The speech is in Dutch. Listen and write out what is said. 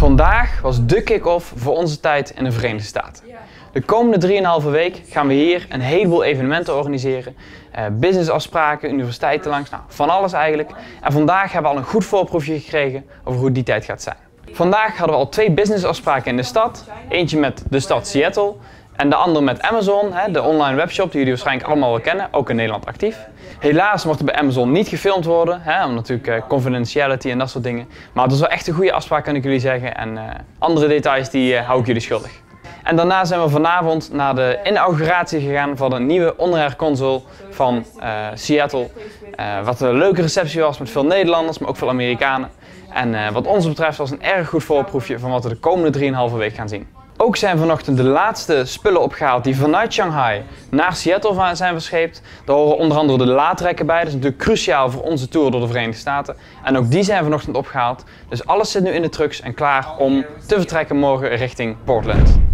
Vandaag was de kick-off voor onze tijd in de Verenigde Staten. De komende 3,5 week gaan we hier een heleboel evenementen organiseren. Businessafspraken, universiteiten langs, nou, van alles eigenlijk. En vandaag hebben we al een goed voorproefje gekregen over hoe die tijd gaat zijn. Vandaag hadden we al 2 businessafspraken in de stad. Eentje met de stad Seattle en de andere met Amazon, de online webshop die jullie waarschijnlijk allemaal wel kennen, ook in Nederland actief. Helaas mocht er bij Amazon niet gefilmd worden, om natuurlijk confidentiality en dat soort dingen. Maar het was wel echt een goede afspraak, kan ik jullie zeggen. En andere details die hou ik jullie schuldig. En daarna zijn we vanavond naar de inauguratie gegaan van een nieuwe on-air console van Seattle. Wat een leuke receptie was met veel Nederlanders, maar ook veel Amerikanen. En wat ons betreft was een erg goed voorproefje van wat we de komende 3,5 week gaan zien. Ook zijn vanochtend de laatste spullen opgehaald die vanuit Shanghai naar Seattle zijn verscheept. Daar horen onder andere de laadrekken bij, dat is natuurlijk cruciaal voor onze tour door de Verenigde Staten. En ook die zijn vanochtend opgehaald. Dus alles zit nu in de trucks en klaar om te vertrekken morgen richting Portland.